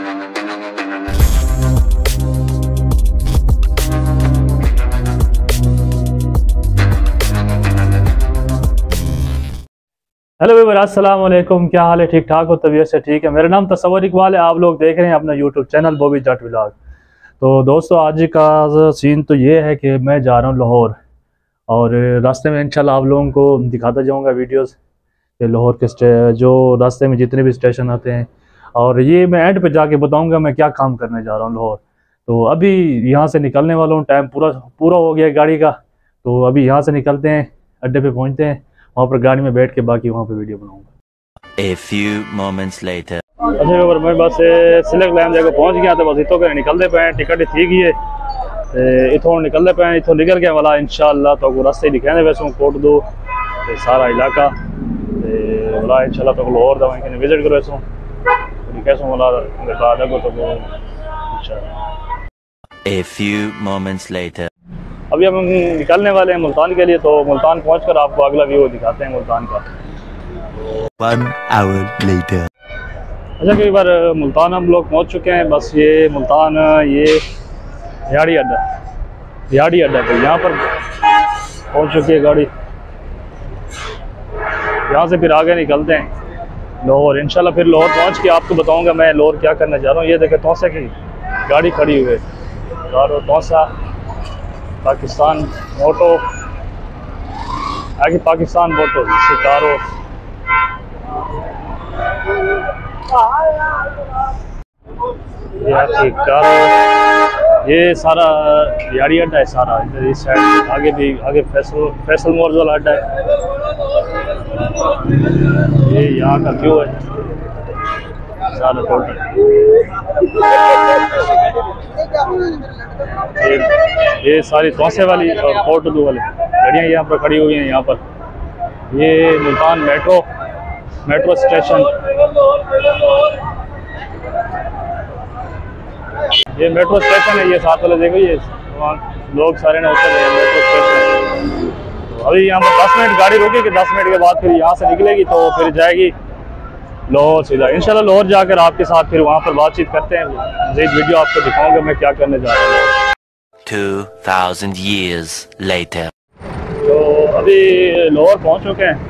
Hello viewer, अस्सलाम वालेकुम। क्या हाल है? ठीक ठाक हो? तबीयत से ठीक है? मेरा नाम तस्वर इकबाल है। आप लोग देख रहे हैं अपना YouTube channel Bobby Jatt vlog. तो दोस्तों, आज का सीन तो ये है कि मैं जा रहा हूँ लाहौर, और रास्ते में इंशाल्लाह आप लोगों को दिखाता जाऊँगा वीडियोस कि लाहौर के जो रास्ते में जितने भी स्टेशन आते हैं, और ये मैं एंड पे जाके बताऊँगा मैं क्या काम करने जा रहा हूँ लाहौर। तो अभी यहाँ से निकलने वाला हूँ, टाइम पूरा हो गया गाड़ी का। तो अभी यहाँ से निकलते हैं, अड्डे पे पहुँचते हैं, वहाँ पर गाड़ी में बैठ के बाकी वहाँ पे वीडियो बनाऊंगा। A few moments later. अच्छा, मैं बस सिलेक्ट लाइन जगह पहुँच गया, तो बस इतों के निकलते पे टिकट ठीक ही है, इतों निकलते पे इतों निकल गया वाला इंशाल्लाह। तो रास्ते दिखाने वैसे कोट दो सारा इलाका वाला इंशाल्लाह तो लाहौर दा वहीं विजिट करो वैसे कैसे वाला बाद को तो इंशाल्लाह। A few moments later. अभी हम निकलने वाले हैं मुल्तान के लिए, तो मुल्तान पहुंचकर आपको अगला व्यू दिखाते हैं मुल्तान का। 1 hour later. अच्छा, कई बार मुल्तान हम लोग पहुंच चुके हैं। बस ये मुल्तान, ये याड़ी अड्डा तो यहाँ पर पहुंच चुकी है गाड़ी। यहाँ से फिर आगे निकलते हैं लाहौर इंशाल्लाह। फिर लाहौर पहुँच के आपको बताऊँगा मैं लाहौर क्या करने जा रहा हूँ। ये देखे तोसा की गाड़ी खड़ी हुई है, तोसा पाकिस्तान मोटो, आगे पाकिस्तान मोटो सितारो। ये सारा यारी अड्डा है सारा। इधर इस साइड आगे भी आगे फैसल मोर्ज वाला अड्डा है। ये यहाँ का व्यू है सारा टोटल। ये सारी तोसे वाली और कोटदू वाली गाड़ियाँ यहाँ पर खड़ी हुई हैं। यहाँ पर ये मुल्तान मेट्रो स्टेशन, ये मेट्रो स्टेशन है। ये साथ वाले देखो, ये वहाँ लोग सारे ना उतर रहे हैं मेट्रो स्टेशन। तो अभी यहाँ पर 10 मिनट गाड़ी रुकेगी, 10 मिनट के बाद फिर यहाँ से निकलेगी, तो फिर जाएगी लाहौर सीधा इंशाल्लाह। लाहौर जाकर आपके साथ फिर वहाँ पर बातचीत करते हैं, मज़ीद वीडियो आपको दिखाऊंगा मैं क्या करने जा रहा हूँ। 2000 years later. तो अभी लाहौर पहुँच चुके हैं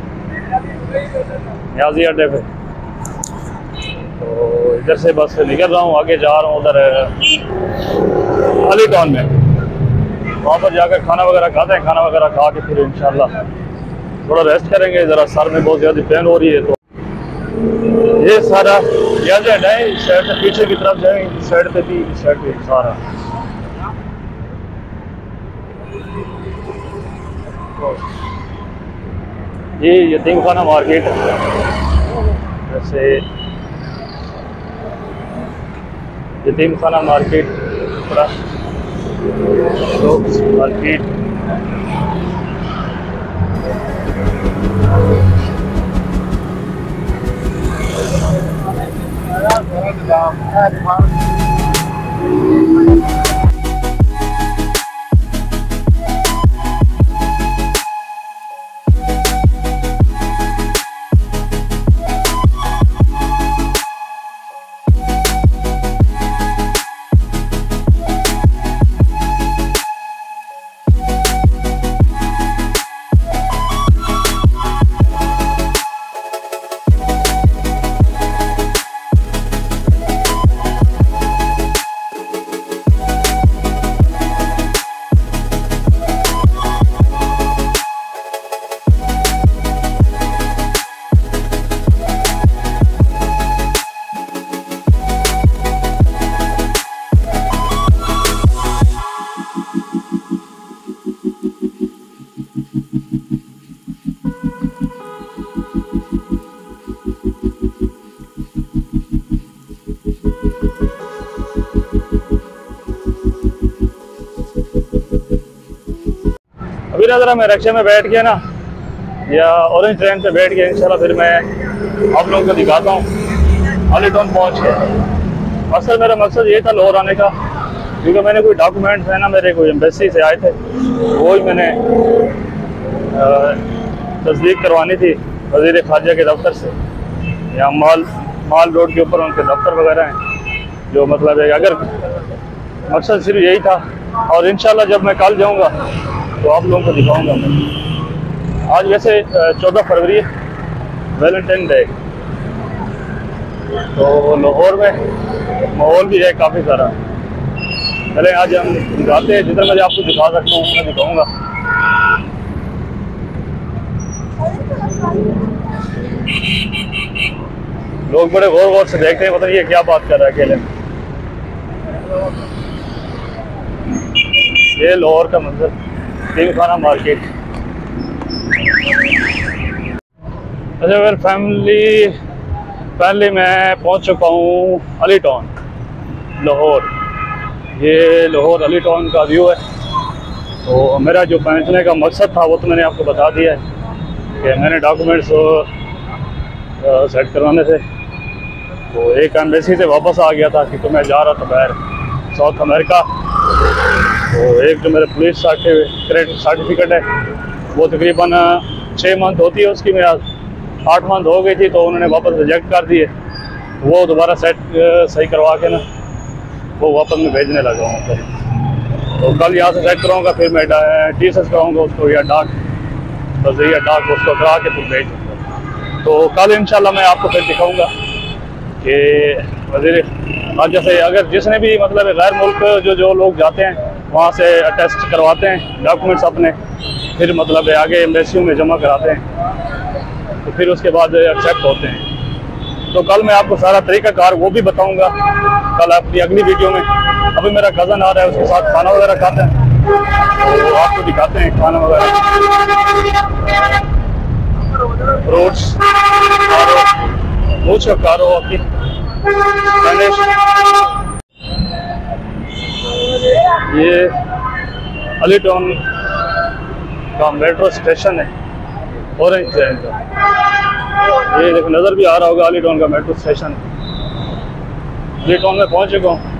याजी अड्डे पे। तो इधर से बस निकल रहा हूँ, आगे जा रहा हूँ उधर अली टाउन में। वहाँ पर जाकर खाना वगैरह खाते हैं, खाना वगैरह खा के फिर इंशाल्लाह थोड़ा रेस्ट करेंगे। ज़रा सर में बहुत ज़्यादा पेन हो रही है। तो ये सारा याद है, इस साइड से पीछे की तरफ जाए, इस साइड पे भी, इस साइड पे सारा। ये यतीम खाना मार्केट जैसे यतीम खाना मार्केट, बड़ा मार्केट। अभी ज़रा मैं रिक्शे में बैठ गया ना, या ऑरेंज ट्रेन पे बैठ गया इंशाल्लाह। फिर मैं आप लोगों को दिखाता हूँ अली टाउन पहुँच के। असल मेरा मकसद ये था लाहौर आने का, क्योंकि मैंने कोई डॉक्यूमेंट्स है ना, मेरे कोई एम्बसी से आए थे, वो ही मैंने तस्दीक करवानी थी वजीर खराजा के दफ्तर से। यहाँ माल रोड के ऊपर उनके दफ्तर वगैरह हैं, जो मतलब है अगर मकसद सिर्फ यही था। और इंशाल्लाह जब मैं कल जाऊंगा तो आप लोगों को दिखाऊंगा मैं। आज वैसे 14 फरवरी है, वैलेंटाइन डे। तो लाहौर में माहौल भी है काफ़ी सारा। पहले आज हम जाते हैं, जिधर मैं आपको दिखा सकता हूँ मैं दिखाऊंगा। लोग बड़े गौर गौर से देखते हैं, पता नहीं ये क्या बात कर रहा है अकेले। ये लाहौर का मंजर, टीम खाना मार्केट। अच्छा वेल फैमिली मैं पहुंच चुका हूँ अली टाउन लाहौर। ये लाहौर अली टाउन का व्यू है। तो मेरा जो पहुंचने का मकसद था वो तो मैंने आपको बता दिया है कि मैंने डॉक्यूमेंट्स सेट करवाने थे। तो एक एम्बसी से वापस आ गया था क्योंकि मैं जा रहा था बाहर साउथ अमेरिका। तो एक जो मेरे पुलिस सर्टिफिकेट है वो तकरीबन 6 मंथ होती है उसकी, मैं 8 मंथ हो गई थी तो उन्होंने वापस रिजेक्ट कर दिए। वो दोबारा सही करवा के ना वो वापस मैं भेजने लगा हूँ। तो कल यहाँ से सेट कराऊँगा, फिर मैं TSS कराऊँगा उसको या डाक उसको करा के फिर भेज दूँगा। तो कल इंशाल्लाह मैं आपको फिर दिखाऊँगा कि वजीर और जैसे अगर जिसने भी मतलब गैर मुल्क जो लोग जाते हैं वहाँ से अटेस्ट करवाते हैं डॉक्यूमेंट्स अपने, फिर मतलब आगे एम्बेसियों में जमा कराते हैं तो फिर उसके बाद एक्सेप्ट होते हैं। तो कल मैं आपको सारा तरीक़ाकार वो भी बताऊंगा कल अपनी अगली वीडियो में। अभी मेरा कज़न आ रहा है, उसके साथ खाना वगैरह खाते हैं तो आपको दिखाते हैं खाना वगैरह, फ्रूट्स mucho caro aquí। ये अली टाउन का मेट्रो स्टेशन है, ऑरेंज ट्रेन का। ये देखो नज़र भी आ रहा होगा अली टाउन का मेट्रो स्टेशन। अली टाउन में पहुंच चुका हूँ।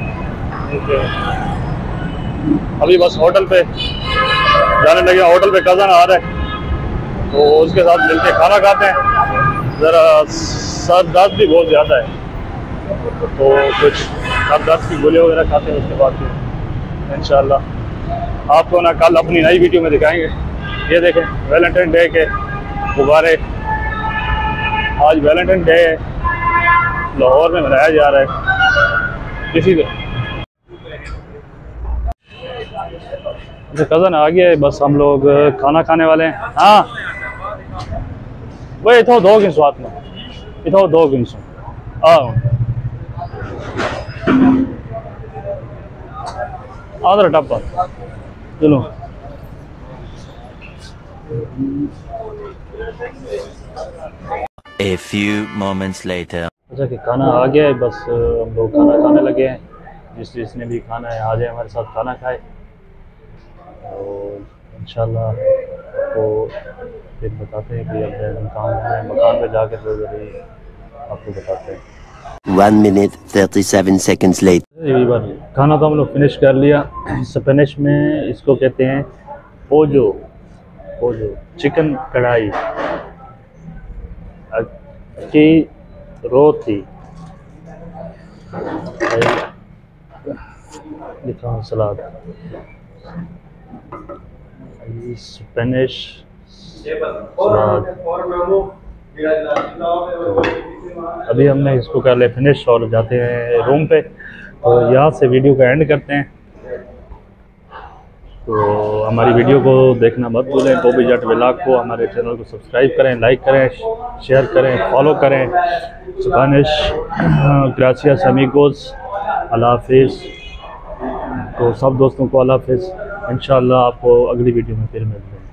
अभी बस होटल पे जाने लगे। होटल पे कज़न आ रहा है तो उसके साथ मिलके खाना खाते हैं। ज़रा सर दर्द भी बहुत ज़्यादा है तो कुछ सर दर्द की गोली वगैरह खाते हैं। उसके बाद फिर इंशाल्लाह आपको ना कल अपनी नई वीडियो में दिखाएंगे। ये देखें वैलेंटाइन डे के गुब्बारे। आज वैलेंटाइन डे लाहौर में मनाया जा रहा है इसीलिए। कज़न आ गया है, बस हम लोग खाना खाने वाले हैं। हाँ भाई इतना 2 गिन स्वाद में इतना 2 गिन सो आदर टप्पा चलो। A few moments later. अच्छा कि खाना आ गया है, बस हम लोग खाना खाने लगे हैं। जिसने भी खाना है आ जाए हमारे साथ खाना खाए। और इंशाल्लाह आपको फिर बताते हैं कि अब काम है मकान पे जाकर तो आपको बताते हैं। 1 minute 37 seconds later. ये बार खाना तो हम लोग फिनिश कर लिया। स्पेनिश में इसको कहते हैं पोजो चिकन कढ़ाई की रोटी। लिखा हूँ सलाद। स्पेनिश सलाद। अभी हमने इसको कर लिया फिनिश और जाते हैं रूम पे। तो यहाँ से वीडियो का एंड करते हैं। तो हमारी वीडियो को देखना मत भूलें। बोबी जट व्लॉग को हमारे चैनल को सब्सक्राइब करें, लाइक करें, शेयर करें, फॉलो करें। स्पेनिश ग्रासियास अमीगोस, अल्लाह हाफिज़। तो सब दोस्तों को अल्लाह हाफिज़। इंशाल्लाह आपको अगली वीडियो में फिर मिलते हैं।